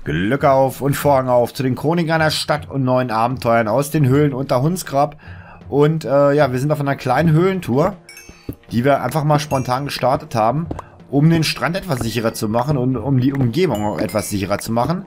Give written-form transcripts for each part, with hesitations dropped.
Glück auf und Vorhang auf zu den Chroniken einer Stadt und neuen Abenteuern aus den Höhlen unter Hundsgrab. Und ja, wir sind auf einer kleinen Höhlentour, die wir einfach mal spontan gestartet haben, um den Strand etwas sicherer zu machen und um die Umgebung auch etwas sicherer zu machen.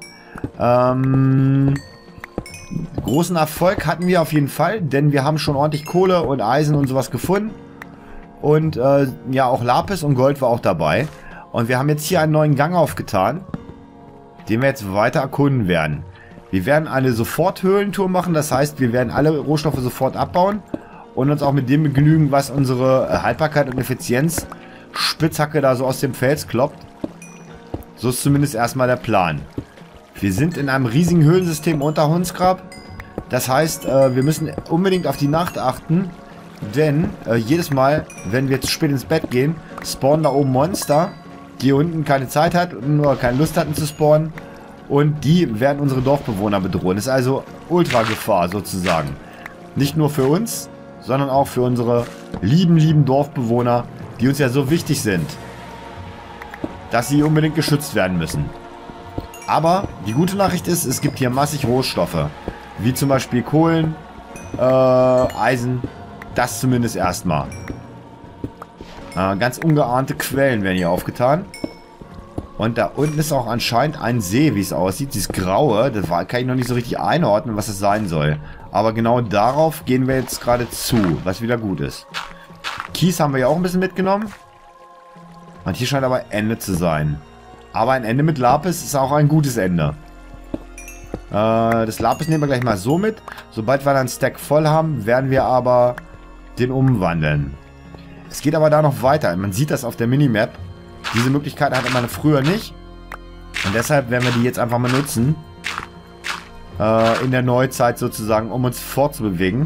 Großen Erfolg hatten wir auf jeden Fall, denn wir haben schon ordentlich Kohle und Eisen und sowas gefunden. Und ja, auch Lapis und Gold war auch dabei. Und wir haben jetzt hier einen neuen Gang aufgetan, den wir jetzt weiter erkunden werden. Wir werden eine Sofort-Höhlentour machen, das heißt, wir werden alle Rohstoffe sofort abbauen und uns auch mit dem begnügen, was unsere Haltbarkeit und Effizienz Spitzhacke da so aus dem Fels kloppt. So ist zumindest erstmal der Plan. Wir sind in einem riesigen Höhlensystem unter Hundsgrab. Das heißt, wir müssen unbedingt auf die Nacht achten, denn jedes Mal, wenn wir zu spät ins Bett gehen, spawnen da oben Monster, die unten keine Zeit hat und nur keine Lust hatten zu spawnen. Und die werden unsere Dorfbewohner bedrohen. Das ist also Ultra-Gefahr sozusagen. Nicht nur für uns, sondern auch für unsere lieben Dorfbewohner, die uns ja so wichtig sind, dass sie unbedingt geschützt werden müssen. Aber die gute Nachricht ist, es gibt hier massig Rohstoffe. Wie zum Beispiel Kohlen, Eisen. Das zumindest erstmal. Ganz ungeahnte Quellen werden hier aufgetan. Und da unten ist auch anscheinend ein See, wie es aussieht. Dieses Graue, das kann ich noch nicht so richtig einordnen, was es sein soll. Aber genau darauf gehen wir jetzt gerade zu, was wieder gut ist. Kies haben wir ja auch ein bisschen mitgenommen. Und hier scheint aber Ende zu sein. Aber ein Ende mit Lapis ist auch ein gutes Ende. Das Lapis nehmen wir gleich mal so mit. Sobald wir dann einen Stack voll haben, werden wir aber den umwandeln. Es geht aber da noch weiter. Man sieht das auf der Minimap. Diese Möglichkeit hatte man früher nicht. Und deshalb werden wir die jetzt einfach mal nutzen. In der Neuzeit sozusagen, um uns fortzubewegen.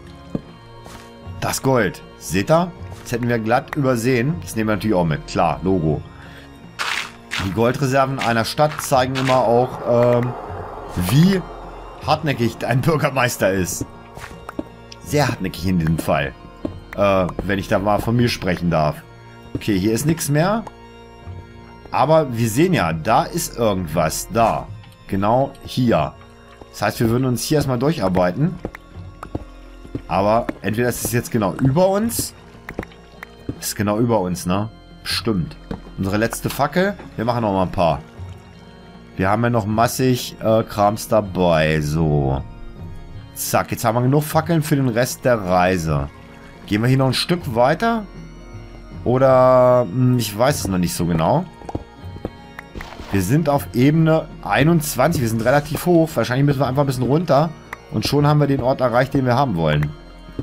Das Gold. Seht ihr? Das hätten wir glatt übersehen. Das nehmen wir natürlich auch mit. Klar, Logo. Die Goldreserven einer Stadt zeigen immer auch, wie hartnäckig ein Bürgermeister ist. Sehr hartnäckig in diesem Fall. Wenn ich da mal von mir sprechen darf. Okay, hier ist nichts mehr. Aber wir sehen ja, da ist irgendwas. Da. Genau hier. Das heißt, wir würden uns hier erstmal durcharbeiten. Aber entweder ist es jetzt genau über uns. Das ist genau über uns, ne? Stimmt. Unsere letzte Fackel. Wir machen noch mal ein paar. Wir haben ja noch massig Krams dabei. So. Zack, jetzt haben wir genug Fackeln für den Rest der Reise. Gehen wir hier noch ein Stück weiter? Oder, ich weiß es noch nicht so genau. Wir sind auf Ebene 21. Wir sind relativ hoch. Wahrscheinlich müssen wir einfach ein bisschen runter. Und schon haben wir den Ort erreicht, den wir haben wollen.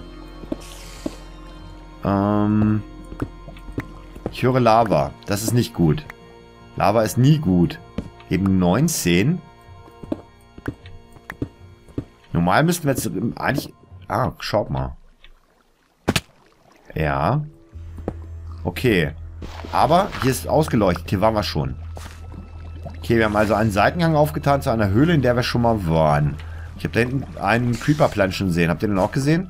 Ich höre Lava. Das ist nicht gut. Lava ist nie gut. Eben 19. Normal müssten wir jetzt eigentlich... Ah, schaut mal. Ja. Okay. Aber hier ist ausgeleuchtet. Hier waren wir schon. Okay, wir haben also einen Seitengang aufgetan zu einer Höhle, in der wir schon mal waren. Ich habe da hinten einen Creeper-Planschen gesehen. Habt ihr den auch gesehen?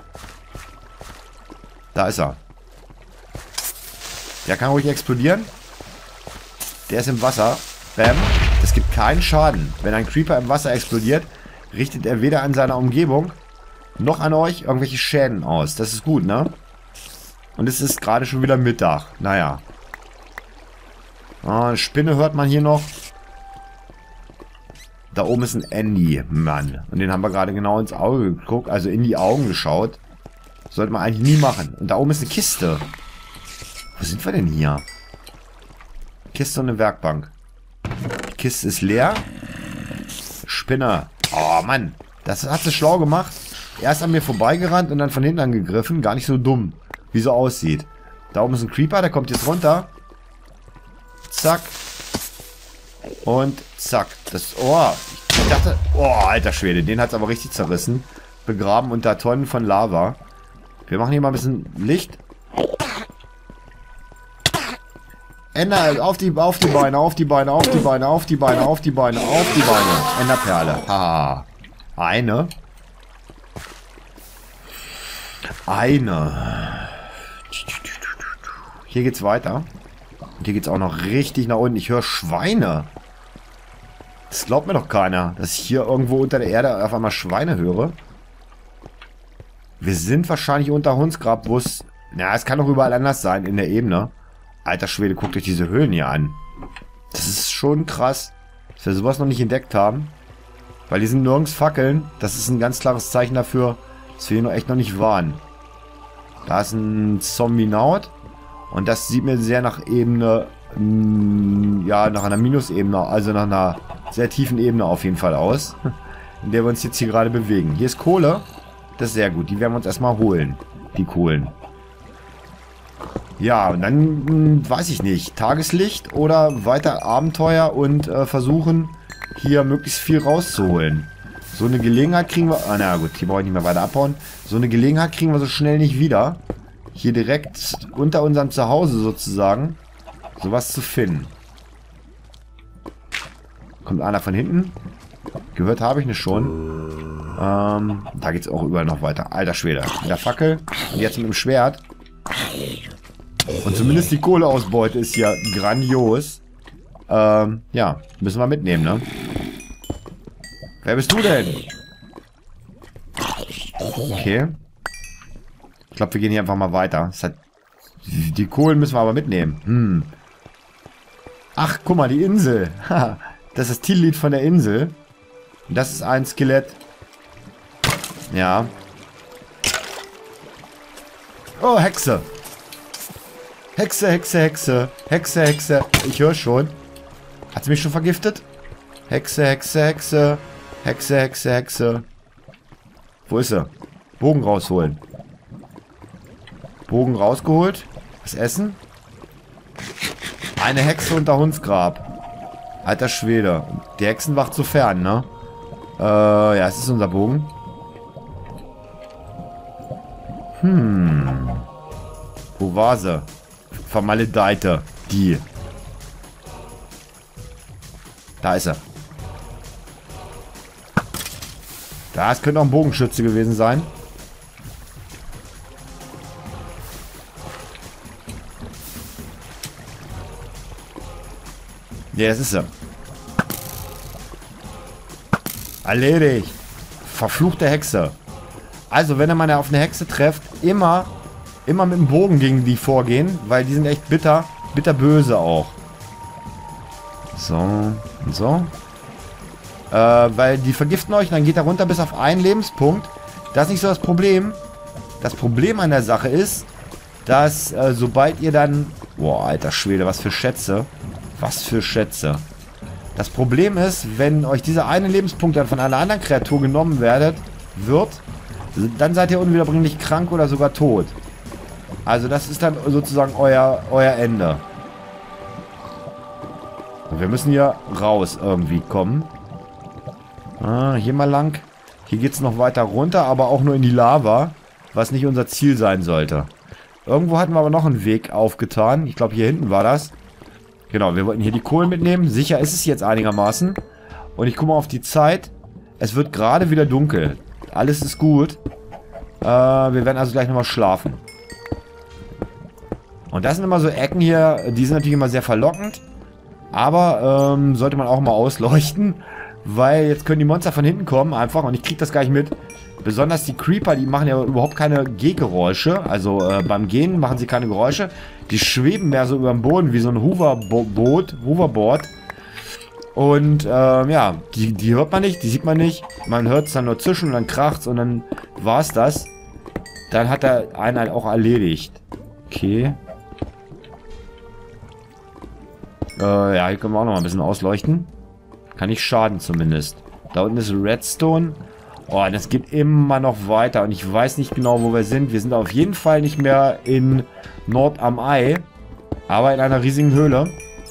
Da ist er. Der kann ruhig explodieren. Der ist im Wasser. Bam. Das gibt keinen Schaden. Wenn ein Creeper im Wasser explodiert, richtet er weder an seiner Umgebung noch an euch irgendwelche Schäden aus. Das ist gut, ne? Und es ist gerade schon wieder Mittag. Naja. Eine Spinne hört man hier noch. Da oben ist ein Andy-Mann. Und den haben wir gerade genau ins Auge geguckt. Also in die Augen geschaut. Sollte man eigentlich nie machen. Und da oben ist eine Kiste. Wo sind wir denn hier? Kiste und eine Werkbank. Die Kiste ist leer. Spinne. Oh Mann. Das hat sie schlau gemacht. Erst an mir vorbeigerannt und dann von hinten angegriffen. Gar nicht so dumm. Wie so aussieht. Da oben ist ein Creeper. Der kommt jetzt runter. Zack. Und zack. Das... Oh. Ich dachte... Oh, alter Schwede. Den hat es aber richtig zerrissen. Begraben unter Tonnen von Lava. Wir machen hier mal ein bisschen Licht. Ender, auf die Beine, auf die Beine, auf die Beine, auf die Beine, auf die Beine, auf die Beine. Enderperle. Haha. Eine. Hier geht's weiter. Und hier geht's auch noch richtig nach unten. Ich höre Schweine. Das glaubt mir doch keiner, dass ich hier irgendwo unter der Erde auf einmal Schweine höre. Wir sind wahrscheinlich unter Hundsgrab, wo es... Ja, es kann doch überall anders sein in der Ebene. Alter Schwede, guckt euch diese Höhlen hier an. Das ist schon krass, dass wir sowas noch nicht entdeckt haben. Weil die sind nirgends Fackeln. Das ist ein ganz klares Zeichen dafür, dass wir hier noch echt noch nicht waren. Da ist ein Zombie-Naut. Und das sieht mir sehr nach Ebene... Ja, nach einer Minusebene. Also nach einer sehr tiefen Ebene auf jeden Fall aus. In der wir uns jetzt hier gerade bewegen. Hier ist Kohle. Das ist sehr gut. Die werden wir uns erstmal holen. Die Kohlen. Ja, und dann weiß ich nicht. Tageslicht oder weiter Abenteuer und versuchen, hier möglichst viel rauszuholen. So eine Gelegenheit kriegen wir... Ah, na gut, hier brauche ich nicht mehr weiter abbauen. So eine Gelegenheit kriegen wir so schnell nicht wieder. Hier direkt unter unserem Zuhause sozusagen sowas zu finden. Kommt einer von hinten. Gehört habe ich nicht schon. Da geht es auch überall noch weiter. Alter Schwede. Mit der Fackel und jetzt mit dem Schwert. Und zumindest die Kohleausbeute ist hier grandios. Ja, müssen wir mitnehmen, ne? Wer bist du denn? Okay. Ich glaube, wir gehen hier einfach mal weiter. Die Kohlen müssen wir aber mitnehmen. Ach, guck mal, die Insel. Das ist das Titellied von der Insel. Das ist ein Skelett. Ja. Oh, Hexe. Hexe, Hexe, Hexe. Hexe, Hexe. Ich höre schon. Hat sie mich schon vergiftet? Hexe, Hexe, Hexe. Hexe, Hexe, Hexe. Wo ist sie? Bogen rausholen. Bogen rausgeholt. Was essen? Eine Hexe unter Hundsgrab. Alter Schwede. Die Hexenwacht zu fern, ne? Ja, es ist unser Bogen. Wo war sie? Vermaledeite. Die. Da ist sie. Das könnte auch ein Bogenschütze gewesen sein. Ja, das ist sie. Erledigt. Verfluchte Hexe. Also, wenn ihr mal auf eine Hexe trefft, immer mit dem Bogen gegen die vorgehen, weil die sind echt bitterböse auch. So, und so. Weil die vergiften euch, dann geht er runter bis auf einen Lebenspunkt. Das ist nicht so das Problem. Das Problem an der Sache ist, dass sobald ihr dann... Boah, alter Schwede, was für Schätze. Was für Schätze. Das Problem ist, wenn euch dieser eine Lebenspunkt dann von einer anderen Kreatur genommen wird, dann seid ihr unwiederbringlich krank oder sogar tot. Also das ist dann sozusagen euer Ende. Und wir müssen hier raus irgendwie kommen. Hier mal lang. Hier geht es noch weiter runter, aber auch nur in die Lava, was nicht unser Ziel sein sollte. Irgendwo hatten wir aber noch einen Weg aufgetan. Ich glaube, hier hinten war das. Genau, wir wollten hier die Kohlen mitnehmen. Sicher ist es jetzt einigermaßen. Und ich gucke mal auf die Zeit. Es wird gerade wieder dunkel. Alles ist gut. Wir werden also gleich nochmal schlafen. Und das sind immer so Ecken hier, die sind natürlich immer sehr verlockend. Aber sollte man auch mal ausleuchten. Weil jetzt können die Monster von hinten kommen einfach und ich kriege das gar nicht mit. Besonders die Creeper, die machen ja überhaupt keine Gehgeräusche. Also beim Gehen machen sie keine Geräusche. Die schweben mehr so über dem Hoboden wie so ein Hoverboard. Und ja, die hört man nicht, die sieht man nicht. Man hört es dann nur zischen und dann kracht's und dann war's das. Dann hat er einen halt auch erledigt. Okay. Ja, hier können wir auch noch mal ein bisschen ausleuchten. Kann nicht schaden zumindest. Da unten ist Redstone. Oh, das geht immer noch weiter. Und ich weiß nicht genau, wo wir sind. Wir sind auf jeden Fall nicht mehr in Nord am Ei. Aber in einer riesigen Höhle.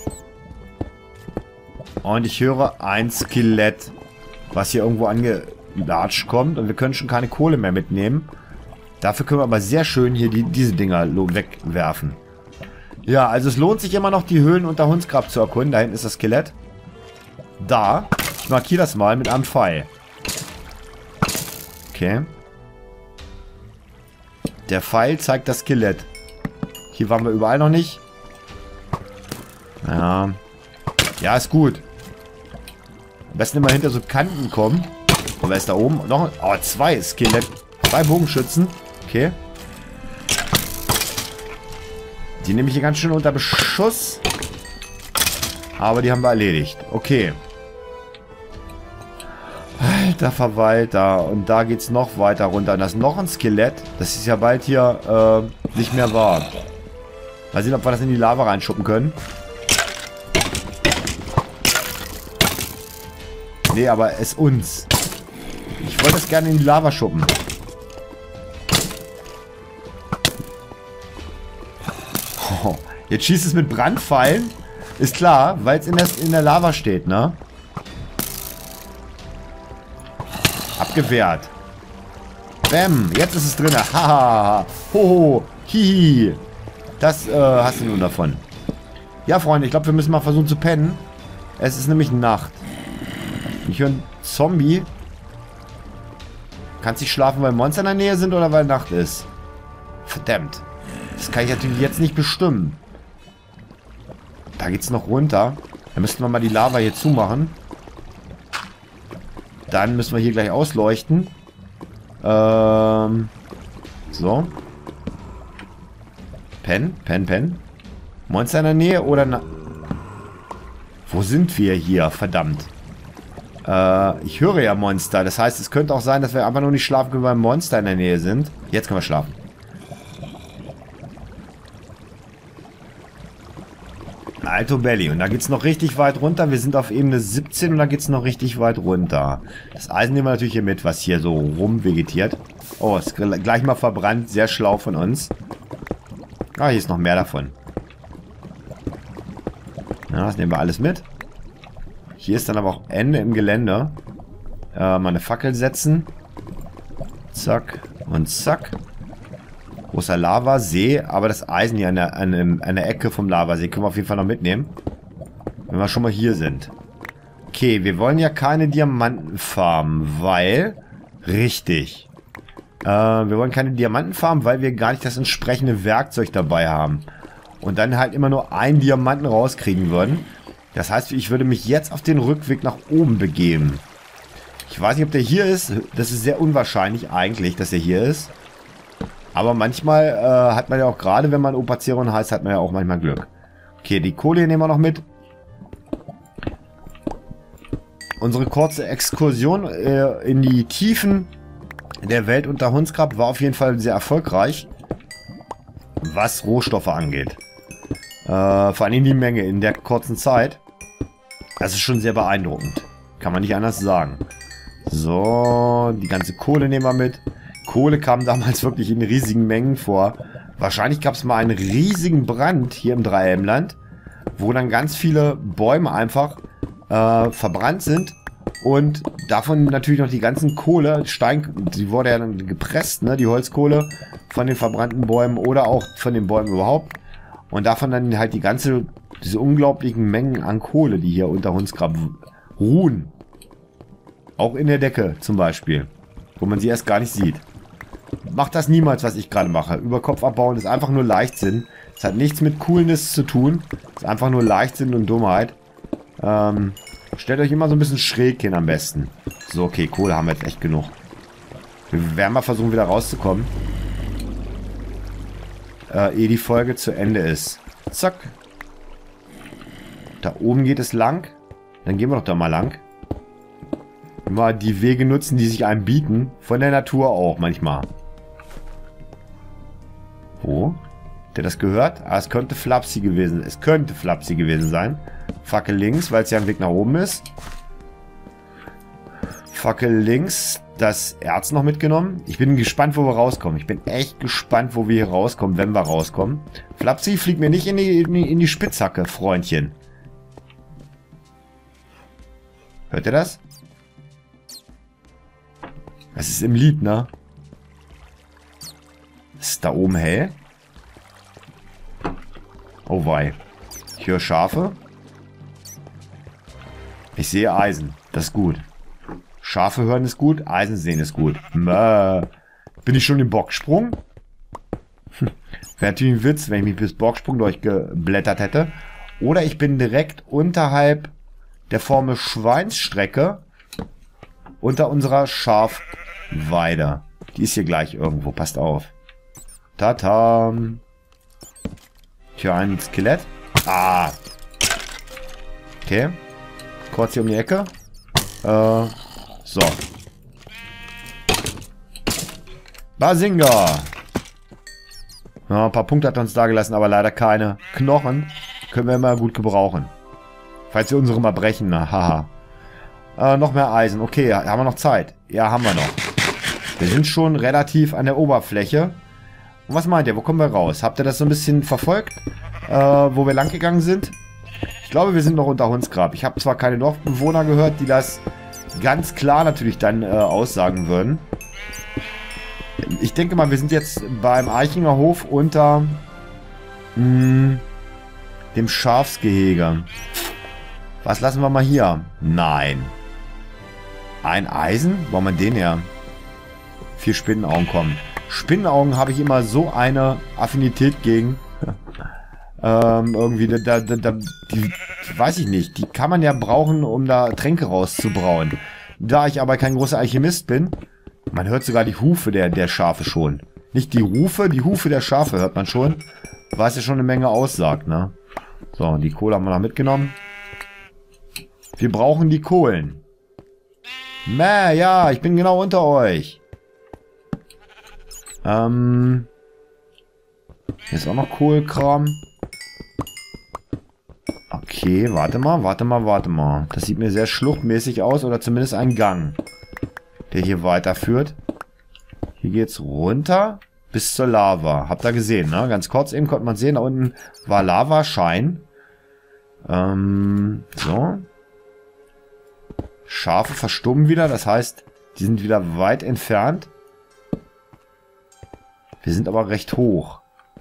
Und ich höre ein Skelett, was hier irgendwo angelatscht kommt. Und wir können schon keine Kohle mehr mitnehmen. Dafür können wir aber sehr schön hier diese Dinger wegwerfen. Ja, also es lohnt sich immer noch, die Höhlen unter Hundsgrab zu erkunden. Da hinten ist das Skelett. Da. Ich markiere das mal mit einem Pfeil. Okay. Der Pfeil zeigt das Skelett. Hier waren wir überall noch nicht. Ja. Ja, ist gut. Am besten immer hinter so Kanten kommen. Und wer ist da oben? Noch, oh, 2 Skelett. 2 Bogenschützen. Okay. Die nehme ich hier ganz schön unter Beschuss. Aber die haben wir erledigt. Okay. Alter Verwalter. Und da geht es noch weiter runter. Und das ist noch ein Skelett. Das ist ja bald hier nicht mehr wahr. Mal sehen, ob wir das in die Lava reinschuppen können. Nee, aber es uns. Ich wollte es gerne in die Lava schuppen. Oh, jetzt schießt es mit Brandpfeilen. Ist klar, weil es in der Lava steht, ne? Abgewehrt. Bäm, jetzt ist es drin. Haha. Hoho. Hihi. Das hast du nun davon. Ja, Freunde, ich glaube, wir müssen mal versuchen zu pennen. Es ist nämlich Nacht. Ich höre einen Zombie. Kannst du schlafen, weil Monster in der Nähe sind oder weil Nacht ist? Verdammt. Das kann ich natürlich jetzt nicht bestimmen. Da geht's noch runter. Dann müssten wir mal die Lava hier zumachen. Dann müssen wir hier gleich ausleuchten. So. Pen. Monster in der Nähe oder... Wo sind wir hier? Verdammt. Ich höre ja Monster. Das heißt, es könnte auch sein, dass wir einfach nur nicht schlafen können, weil Monster in der Nähe sind. Jetzt können wir schlafen. Alto Belly. Und da geht es noch richtig weit runter. Wir sind auf Ebene 17 und da geht es noch richtig weit runter. Das Eisen nehmen wir natürlich hier mit, was hier so rumvegetiert. Oh, ist gleich mal verbrannt. Sehr schlau von uns. Ah, hier ist noch mehr davon. Ja, das nehmen wir alles mit. Hier ist dann aber auch Ende im Gelände. Mal eine Fackel setzen. Zack und zack. Großer Lavasee, aber das Eisen hier an der Ecke vom Lavasee können wir auf jeden Fall noch mitnehmen. Wenn wir schon mal hier sind. Okay, wir wollen ja keine Diamanten farmen, weil... Richtig. Wir wollen keine Diamanten farmen, weil wir gar nicht das entsprechende Werkzeug dabei haben. Und dann halt immer nur einen Diamanten rauskriegen würden. Das heißt, ich würde mich jetzt auf den Rückweg nach oben begeben. Ich weiß nicht, ob der hier ist. Das ist sehr unwahrscheinlich eigentlich, dass er hier ist. Aber manchmal hat man ja auch, gerade wenn man Opaceron heißt, hat man ja auch manchmal Glück. Okay, die Kohle nehmen wir noch mit. Unsere kurze Exkursion in die Tiefen der Welt unter Hundsgrab war auf jeden Fall sehr erfolgreich. Was Rohstoffe angeht. Vor allem die Menge in der kurzen Zeit. Das ist schon sehr beeindruckend. Kann man nicht anders sagen. So, die ganze Kohle nehmen wir mit. Kohle kam damals wirklich in riesigen Mengen vor. Wahrscheinlich gab es mal einen riesigen Brand hier im Dreieckland, wo dann ganz viele Bäume einfach verbrannt sind. Und davon natürlich noch die ganzen Kohle, die wurde ja dann gepresst, ne, die Holzkohle von den verbrannten Bäumen oder auch von den Bäumen überhaupt. Und davon dann halt diese unglaublichen Mengen an Kohle, die hier unter Hundsgrab ruhen. Auch in der Decke zum Beispiel, wo man sie erst gar nicht sieht. Macht das niemals, was ich gerade mache. Über Kopf abbauen ist einfach nur Leichtsinn. Es hat nichts mit Coolness zu tun. Es ist einfach nur Leichtsinn und Dummheit. Stellt euch immer so ein bisschen schräg hin am besten. So, okay, Kohle haben wir jetzt echt genug. Wir werden mal versuchen, wieder rauszukommen. Ehe die Folge zu Ende ist. Zack. Da oben geht es lang. Dann gehen wir doch da mal lang. Mal die Wege nutzen, die sich einem bieten. Von der Natur auch manchmal. Wo? Habt ihr das gehört? Ah, es könnte Flapsy gewesen sein. Es könnte Flapsy gewesen sein. Fackel links, weil es ja ein Weg nach oben ist. Fackel links. Das Erz noch mitgenommen. Ich bin gespannt, wo wir rauskommen. Ich bin echt gespannt, wo wir hier rauskommen, wenn wir rauskommen. Flapsy, fliegt mir nicht in die Spitzhacke, Freundchen. Hört ihr das? Das ist im Lied, ne? Ist da oben hell? Oh wei. Ich höre Schafe. Ich sehe Eisen. Das ist gut. Schafe hören ist gut. Eisen sehen ist gut. Bin ich schon im Bocksprung? Wäre natürlich ein Witz, wenn ich mich bis Bocksprung durchgeblättert hätte. Oder ich bin direkt unterhalb der Formel Schweinsstrecke unter unserer Schafweide. Die ist hier gleich irgendwo. Passt auf. Tatam. Tja, ein Skelett. Ah. Okay. Kurz hier um die Ecke. So. Basinga. Ja, ein paar Punkte hat er uns da gelassen, aber leider keine Knochen. Können wir immer gut gebrauchen. Falls wir unsere mal brechen. Na, haha. Noch mehr Eisen. Okay, haben wir noch Zeit? Ja, haben wir noch. Wir sind schon relativ an der Oberfläche. Und was meint ihr? Wo kommen wir raus? Habt ihr das so ein bisschen verfolgt? Wo wir lang gegangen sind? Ich glaube, wir sind noch unter Hundsgrab. Ich habe zwar keine Dorfbewohner gehört, die das ganz klar natürlich dann aussagen würden. Ich denke mal, wir sind jetzt beim Eichinger Hof unter dem Schafsgehege. Was lassen wir mal hier? Nein. Ein Eisen? Wo haben wir den her? 4 Spinnenaugen kommen. Spinnenaugen habe ich immer so eine Affinität gegen. Irgendwie, die weiß ich nicht. Die kann man ja brauchen, um da Tränke rauszubrauen. Da ich aber kein großer Alchemist bin, man hört sogar die Hufe der Schafe schon. Nicht die Rufe, die Hufe der Schafe hört man schon. Was ja schon eine Menge aussagt, ne? So, die Kohle haben wir noch mitgenommen. Wir brauchen die Kohlen. Mäh, ja, ich bin genau unter euch. Hier ist auch noch Kohlkram. Okay, warte mal. Das sieht mir sehr schluchtmäßig aus, oder zumindest ein Gang, der hier weiterführt. Hier geht's runter bis zur Lava. Habt ihr gesehen, ne? Ganz kurz eben konnte man sehen, da unten war Lavaschein. So. Schafe verstummen wieder, das heißt, die sind wieder weit entfernt. Wir sind aber recht hoch.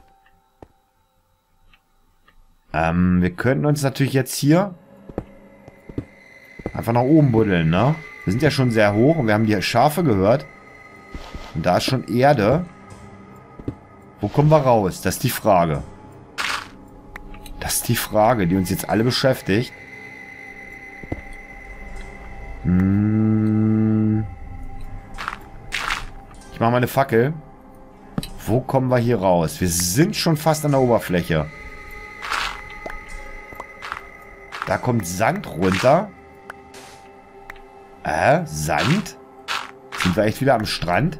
Wir könnten uns natürlich jetzt hier einfach nach oben buddeln, ne? Wir sind ja schon sehr hoch und wir haben die Schafe gehört. Und da ist schon Erde. Wo kommen wir raus? Das ist die Frage. Das ist die Frage, die uns jetzt alle beschäftigt. Ich mache mal eine Fackel. Wo kommen wir hier raus? Wir sind schon fast an der Oberfläche. Da kommt Sand runter. Sand? Sind wir echt wieder am Strand?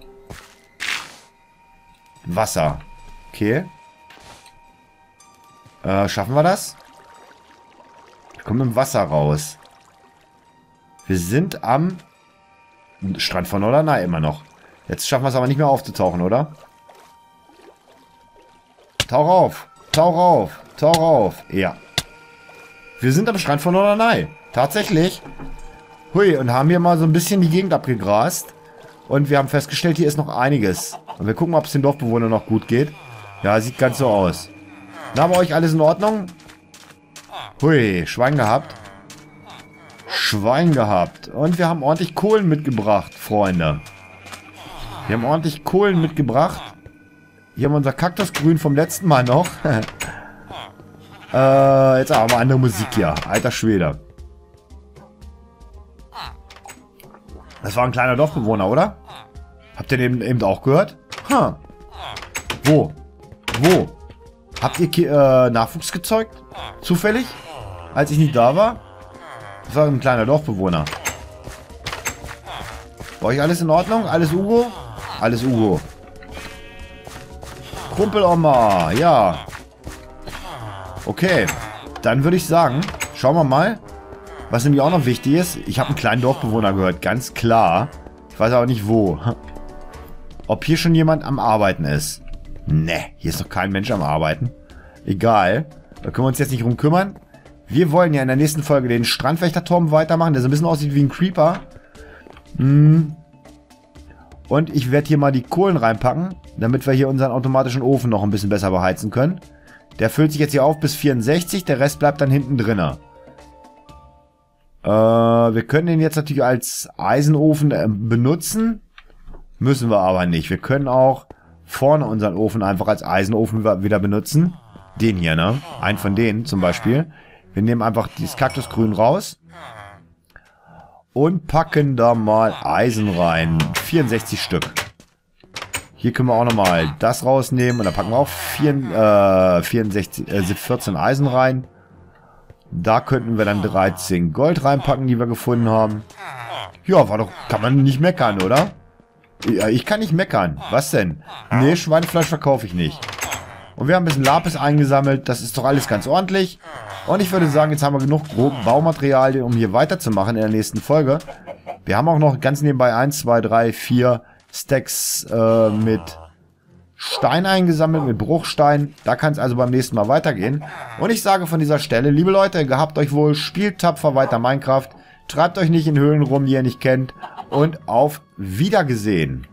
Wasser. Okay. Schaffen wir das? Wir kommen im Wasser raus. Wir sind am Strand von Norderney immer noch. Jetzt schaffen wir es aber nicht mehr aufzutauchen, oder? Tauch auf! Tauch auf! Tauch auf! Ja. Wir sind am Strand von Norderney. Tatsächlich. Hui, und haben hier mal so ein bisschen die Gegend abgegrast. Und wir haben festgestellt, hier ist noch einiges. Und wir gucken mal, ob es den Dorfbewohnern noch gut geht. Ja, sieht ganz so aus. Na, bei euch alles in Ordnung? Hui, Schwein gehabt. Schwein gehabt. Und wir haben ordentlich Kohlen mitgebracht, Freunde. Wir haben ordentlich Kohlen mitgebracht. Hier haben wir unser Kaktusgrün vom letzten Mal noch. Jetzt haben wir andere Musik hier. Alter Schwede. Das war ein kleiner Dorfbewohner, oder? Habt ihr den eben auch gehört? Wo? Wo? Habt ihr Nachwuchs gezeugt? Zufällig? Als ich nicht da war? Das war ein kleiner Dorfbewohner. Bei euch alles in Ordnung? Alles Ugo? Alles Ugo. Kumpeloma, ja. Okay, dann würde ich sagen, schauen wir mal, was nämlich auch noch wichtig ist. Ich habe einen kleinen Dorfbewohner gehört, ganz klar. Ich weiß aber nicht wo. Ob hier schon jemand am Arbeiten ist. Ne, hier ist doch kein Mensch am Arbeiten. Egal, da können wir uns jetzt nicht drum kümmern. Wir wollen ja in der nächsten Folge den Strandwächterturm weitermachen, der so ein bisschen aussieht wie ein Creeper. Und ich werde hier mal die Kohlen reinpacken, damit wir hier unseren automatischen Ofen noch ein bisschen besser beheizen können. Der füllt sich jetzt hier auf bis 64, der Rest bleibt dann hinten drinne. Wir können den jetzt natürlich als Eisenofen benutzen. Müssen wir aber nicht. Wir können auch vorne unseren Ofen einfach als Eisenofen wieder benutzen. Den hier, ne? Einen von denen zum Beispiel. Wir nehmen einfach dieses Kaktusgrün raus. Und packen da mal Eisen rein. 64 Stück. Hier können wir auch nochmal das rausnehmen. Und da packen wir auch 14 Eisen rein. Da könnten wir dann 13 Gold reinpacken, die wir gefunden haben. Ja, war doch, kann man nicht meckern, oder? Ja, ich kann nicht meckern. Was denn? Nee, Schweinefleisch verkaufe ich nicht. Und wir haben ein bisschen Lapis eingesammelt. Das ist doch alles ganz ordentlich. Und ich würde sagen, jetzt haben wir genug Baumaterialien, um hier weiterzumachen in der nächsten Folge. Wir haben auch noch ganz nebenbei 1, 2, 3, 4 Stacks mit Stein eingesammelt, mit Bruchstein. Da kann es also beim nächsten Mal weitergehen. Und ich sage von dieser Stelle, liebe Leute, gehabt euch wohl, spielt tapfer weiter Minecraft. Treibt euch nicht in Höhlen rum, die ihr nicht kennt. Und auf Wiedergesehen.